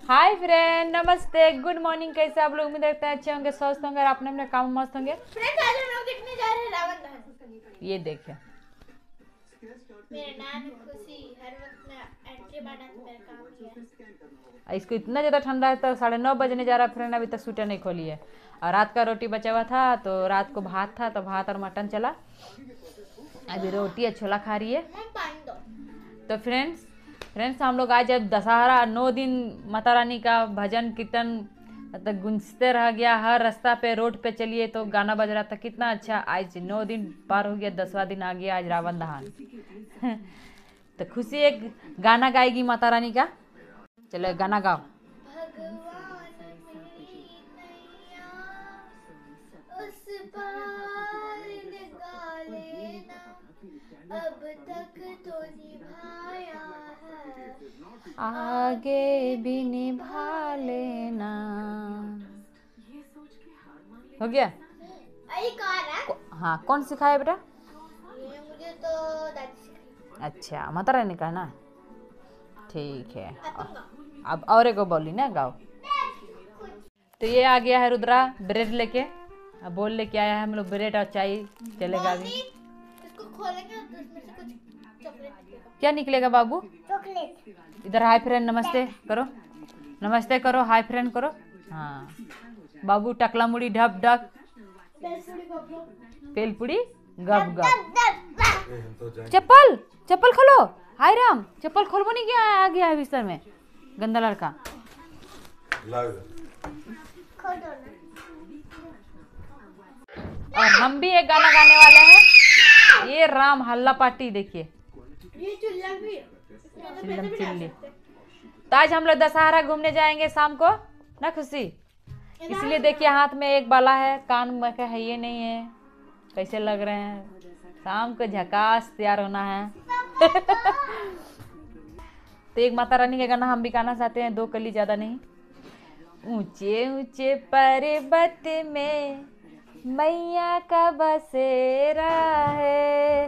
हाय friend, नमस्ते, good morning. कैसे आप लोग? उम्मीद रखते हैं अच्छे होंगे, स्वस्थ होंगे और अपने अपने काम मस्त होंगे। फ्रेंड्स, आज हम लोग देखने जा रहे हैं रावण दहन। ये देखिए, मेरा नाम है खुशी। हर वक्त मैं एंट्री मारना तो मेरा काम ही है। इसको इतना ज़्यादा ठंडा है तो 9:30 बजने जा रहा है। फ्रेंड अभी तक स्वेटर नहीं खोली है और रात का रोटी बचा हुआ था तो रात को भात था तो भात और मटन चला। अभी रोटी और छोला खा रही है। हम पानी दो। तो फ्रेंड्स हम लोग आज जब दशहरा 9 दिन माता रानी का भजन कीर्तन मतलब गूंजते रह गया। हर रास्ता पे रोड पे चलिए तो गाना बज रहा था। कितना अच्छा। आज 9 दिन पार हो गया, 10वां दिन आ गया आज रावण दहन। तो खुशी एक गाना गाएगी माता रानी का। चलो एक गाना गाओ। भगवान मेरी नैया उस पार लगा लेना, अब तक तो निभाया है, आगे भी निभा लेना। हो गया? अरे कौन है? हाँ, कौन सिखाया बेटा? ये मुझे तो दादी सिखाई। अच्छा, माता रानी का ना। ठीक है, अब तुम गाओ। अब और एक बोली ना गाओ। तो ये आ गया है रुद्रा ब्रेड लेके। अब बोल लेके आया है हम लोग ब्रेड और चाय चलेगा अभी। इसको खोलेंगे तो इसमें से कुछ चॉकलेट निकलेगा। क्या निकलेगा बाबू? चॉकलेट। इधर हाय फ्रेंड नमस्ते करो, नमस्ते करो, हाय फ्रेंड करो। हाँ बाबू, टकला मुड़ी ढप ढप, पेलपुड़ी गप गप। चप्पल चप्पल खोलो। हाय राम, चप्पल खोलबो नहीं क्या? आ गया है बिस्तर में गंदा लड़का। और हम भी एक गाना गाने वाले हैं। ये राम हल्ला पार्टी देखिए, ये चुल्ला भी चिल्लम चिल्ली। तो आज हम लोग दशहरा घूमने जाएंगे शाम को ना खुशी। इसलिए देखिए हाथ में एक बाला है, कान में का है ये नहीं है। कैसे लग रहे हैं? शाम को झकास तैयार होना है। तो एक माता रानी का गाना हम भी गाना चाहते हैं, 2 कली ज्यादा नहीं। ऊंचे ऊंचे पर्वत में मैया का बसेरा है,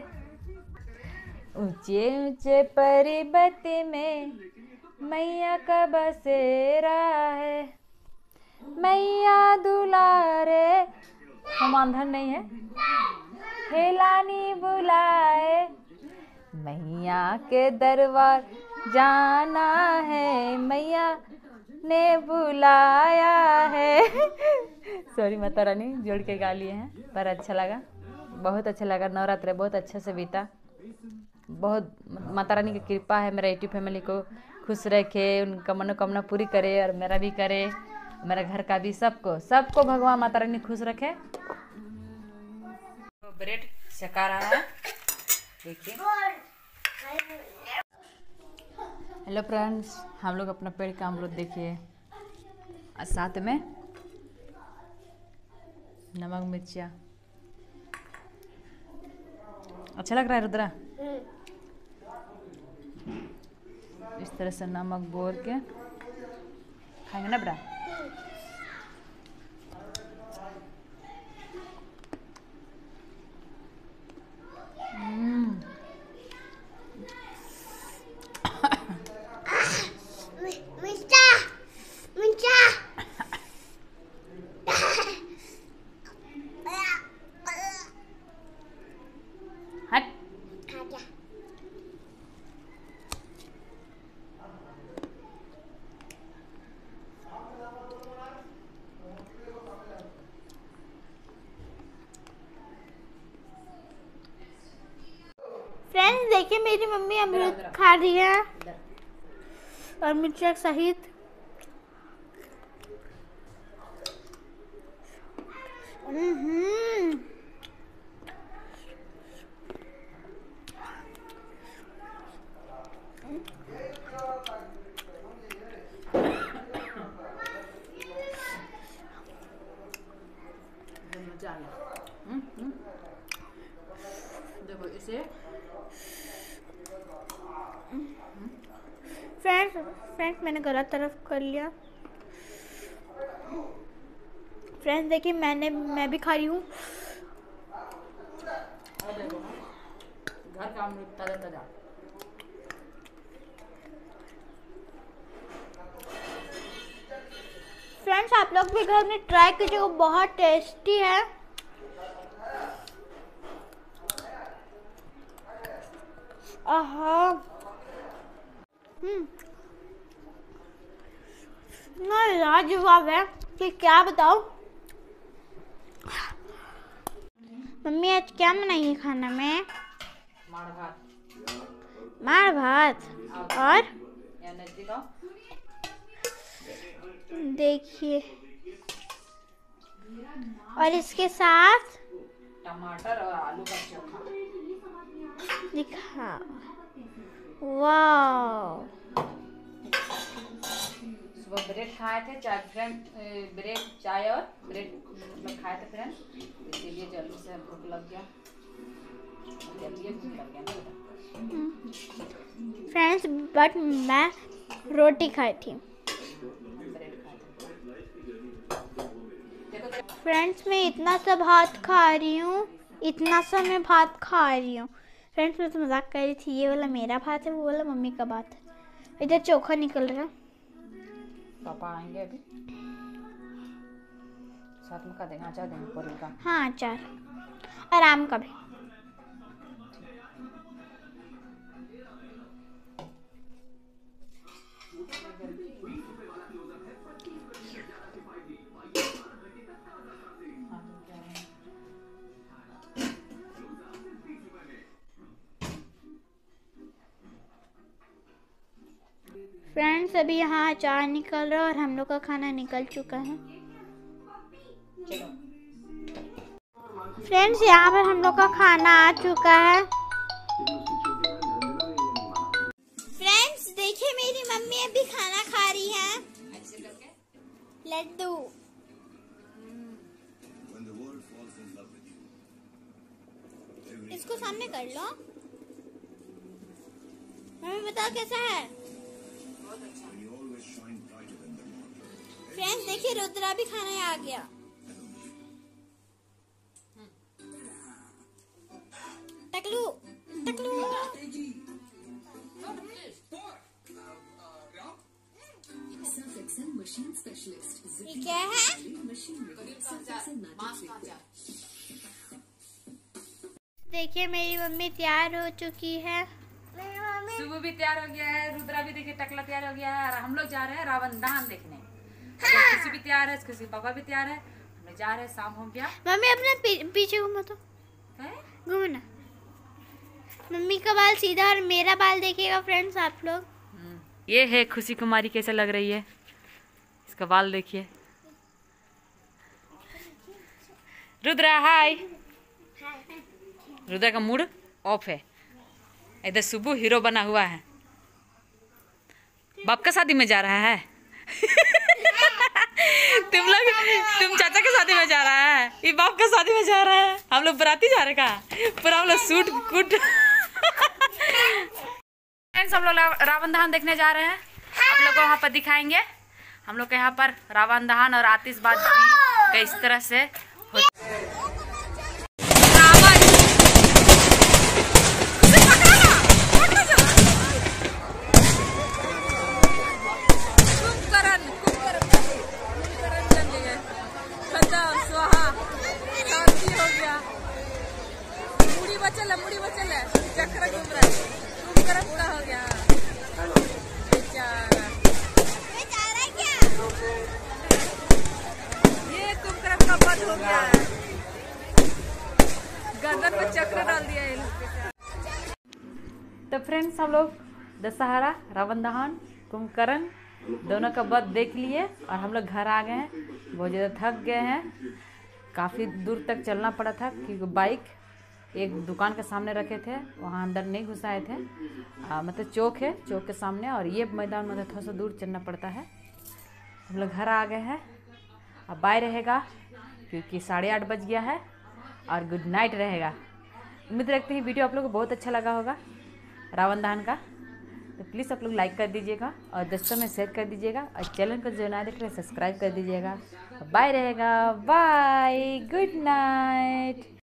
ऊंचे ऊंचे पर्वत में मैया का बसेरा है, मैया दुलारे। हम अंधन नहीं है। हेलानी बुलाए, मैया के दरबार जाना है, मैया ने बुलाया है। सॉरी माता रानी, जोड़ के गा लिए हैं पर अच्छा लगा, बहुत अच्छा लगा। नवरात्र बहुत अच्छे से बीता। बहुत माता रानी की कृपा है मेरा यूट्यूब फैमिली को खुश रखे, उनका मनोकामना पूरी करे और मेरा भी करे, मेरा घर का भी। सबको भगवान माता रानी खुश रखे। ब्रेड सेका रहा है देखिए। हेलो फ्रेंड्स, हम लोग अपना पेड़ का अमरूद देखिए और साथ में नमक मिर्चा। अच्छा लग रहा है रुद्रा? इस तरह से नमक बोर के खाएंगे ना बेटा। हट। फ्रेंड्स देखिए, मेरी मम्मी अमरूद खा रही है और मिर्चा सहित। देखो इसे फ्रेंड्स मैंने गलत तरफ कर लिया। फ्रेंड्स देखिए, मैं भी खा रही हूँ। घर का अमरूद ताजा ताजा। आप लोग भी घर में ट्राई कीजिएगा, बहुत टेस्टी है। आहा, लाजवाब है कि क्या बताओ। मम्मी आज क्या बनाई है खाना में? मार भात और देखिए, और इसके साथ टमाटर और आलू का चोखा। दिखा, वाह। सुबह ब्रेड खाए थे, ब्रेड चाय और ब्रेड मतलब खाए थे फ्रेंड्स, इसीलिए जल्दी से भूख लग गया, जल्दी भूख लग गया ना फ्रेंड्स, बट मैं रोटी खाई थी। ब्रेड खाए थे। फ्रेंड्स, मैं इतना सा भात खा रही हूँ, इतना सा मैं भात खा रही हूँ। फ्रेंड्स, मैं तो मजाक कर रही थी, ये वाला मेरा भात है, वो वाला मम्मी का भात है। इधर चोखा निकल रहा है। पापा आएंगे अभी, साथ में का देंगे, अचार देंगे पूरी का। हाँ, अचार और आम का भी। फ्रेंड्स, अभी यहाँ अचार निकल रहा है और हम लोग का खाना निकल चुका है। फ्रेंड्स, यहाँ पर हम लोग का खाना आ चुका है। फ्रेंड्स, देखिए मेरी मम्मी अभी खाना खा रही है। लड्डू। इसको सामने कर लो। मम्मी बताओ कैसा है? फ्रेंड्स, देखिए रुद्रा भी खाने आ गया। टकलू टकलू। ये क्या है? देखिए मेरी मम्मी तैयार हो चुकी है। सुबह भी तैयार हो गया है, रुद्रा भी देखिए, टकला तैयार हो गया है, और हम लोग जा रहे हैं रावण दहन देखने। किसी भी तैयार है, किसी पापा भी तैयार है, हम लोग जा रहे हैं। शाम हो गया। मम्मी अपने पीछे घूमो तो, घूमो ना। मम्मी का बाल सीधा और मेरा बाल देखिएगा फ्रेंड्स आप लोग। ये है खुशी कुमारी, कैसे लग रही है, इसका बाल देखिए। रुद्रा हाय। रुद्रा का मूड ऑफ है। इधर सुबह हीरो बना हुआ है, बाप का शादी में जा रहा है। तुम चाचा के शादी में जा रहा है, ये बाप का शादी में जा रहा है। हम लोग बराती जा रहे का पूरा, हम लोग सूट कुट। हम लोग रावण दहन देखने जा रहे हैं, आप लोग को वहाँ पर दिखाएंगे। हम लोग के यहाँ पर रावण दहन और आतिशबाजी किस तरह से मुड़ी बचल है, चक्र घूम रहा है, कुंभकर्ण पूरा हो गया। ये कुंभकर्ण का वध हो गया है, गर्दन पर चक्र डाल दिया है। तो फ्रेंड्स, हम लोग दशहरा, रावण दहन, कुंभकर्ण दोनों का वध देख लिए और हम लोग घर आ गए हैं। बहुत ज़्यादा थक गए हैं, काफ़ी दूर तक चलना पड़ा था क्योंकि बाइक एक दुकान के सामने रखे थे, वहाँ अंदर नहीं घुसाए थे। मतलब चौक है, चौक के सामने, और ये मैदान मतलब थोड़ा सा दूर चलना पड़ता है। हम लोग घर आ गए हैं, अब बाय रहेगा क्योंकि 8:30 बज गया है, और गुड नाइट रहेगा। उम्मीद रखते हैं वीडियो आप लोगों को बहुत अच्छा लगा होगा रावण दहन का। तो प्लीज़ आप लोग लाइक कर दीजिएगा और दोस्तों में शेयर कर दीजिएगा, और चैनल को जो ना देख रहे हैं सब्सक्राइब कर दीजिएगा। बाय रहेगा, बाय, गुड नाइट।